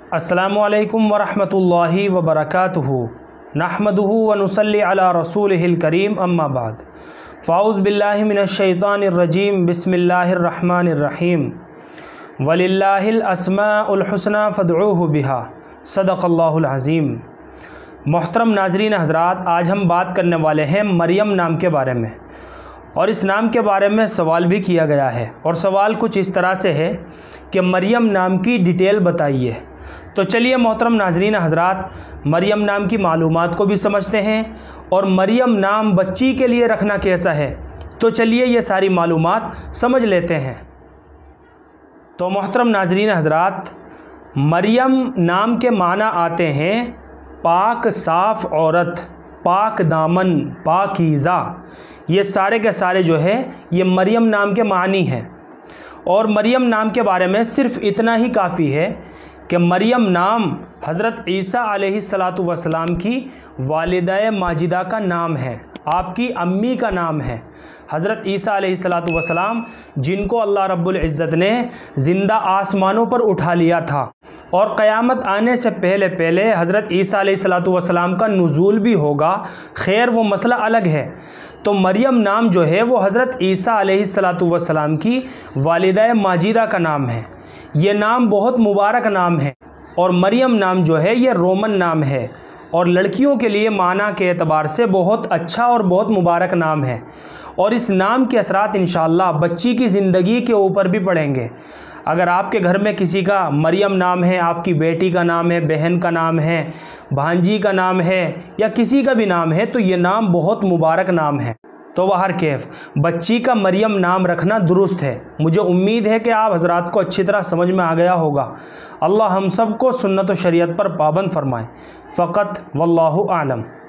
अस्सलामुअलैकुम वरहमतुल्लाहि वबरकातुहू नहमदुहू व नुसल्ली अला रसूलिहिल करीम अम्मा बाद फ़ाउज़ बिल्लाहि मिनश्शैतानिर रजीम बिस्मिल्लाहिर रहीम वलिल्लाहिल अस्माउल हुस्ना फ़दऊहु बिहा सदक़ल्लाहुल अज़ीम। मोहतरम नाज़रीन हज़रात, आज हम बात करने वाले हैं मरियम नाम के बारे में, और इस नाम के बारे में सवाल भी किया गया है। और सवाल कुछ इस तरह से है कि मरियम नाम की डिटेल बताइए। तो चलिए मोहतरम नाज़रीन हज़रात, मरियम नाम की मालूमात को भी समझते हैं और मरियम नाम बच्ची के लिए रखना कैसा है, तो चलिए ये सारी मालूमात समझ लेते हैं। तो मोहतरम नाज़रीन हज़रात, मरियम नाम के माना आते हैं पाक साफ़ औरत, पाक दामन, पाकीज़ा। ये सारे के सारे जो है ये मरियम नाम के मानी हैं। और मरियम नाम के बारे में सिर्फ़ इतना ही काफ़ी है कि मरियम नाम हज़रत ईसा अलैहिस्सलातु वस्सलाम की वालिदा माजिदा का नाम है, आपकी अम्मी का नाम है। हज़रत ईसा अलैहिस्सलातु वस्सलाम जिनको अल्लाह रब्बुल इज़्ज़त ने ज़िंदा आसमानों पर उठा लिया था, और क़यामत आने से पहले पहले हज़रत ईसा अलैहिस्सलातु वस्सलाम का नुज़ूल भी होगा। खैर वो मसला अलग है। तो मरियम नाम जो है वो हज़रत ईसा अलैहिस्सलातु वस्सलाम की वालिदा माजिदा का नाम है। ये नाम बहुत मुबारक नाम है। और मरियम नाम जो है ये रोमन नाम है, और लड़कियों के लिए माना के एतबार से बहुत अच्छा और बहुत मुबारक नाम है। और इस नाम के असरात इंशाअल्लाह बच्ची की ज़िंदगी के ऊपर भी पड़ेंगे। अगर आपके घर में किसी का मरियम नाम है, आपकी बेटी का नाम है, बहन का नाम है, भांजी का नाम है, या किसी का भी नाम है, तो ये नाम बहुत मुबारक नाम है। तो बहर कैफ बच्ची का मरियम नाम रखना दुरुस्त है। मुझे उम्मीद है कि आप हज़रात को अच्छी तरह समझ में आ गया होगा। अल्लाह हम सब को सुन्नत व शरीयत पर पाबंद फरमाए। फ़क़त वल्लाहु आलम।